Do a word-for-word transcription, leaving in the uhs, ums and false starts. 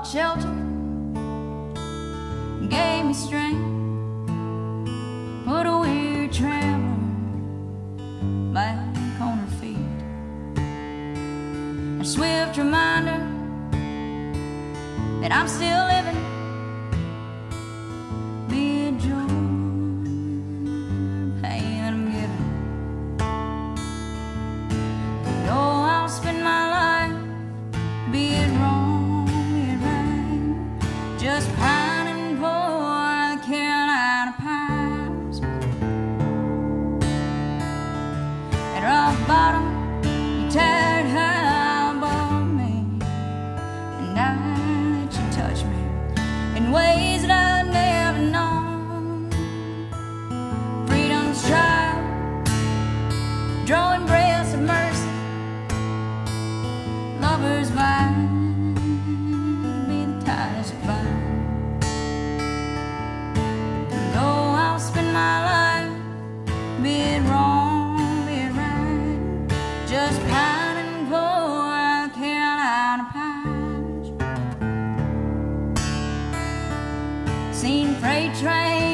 offered shelter, gave me strength, put a weary traveler back on her feet. A swift reminder that I'm still living, be it joy, pain I'm giving. And oh, I'll spend my life, be it wrong, be it right, just pining for the Carolina pines. At rock bottom, you tired high above me, and I let you touch me in ways that I'd never known. Freedom's child, drawing breaths of mercy, lover's vine, be the ties that bind. And oh, I'll spend my life, be it wrong, be it right, just pining for the Carolina pines. Seen freight trains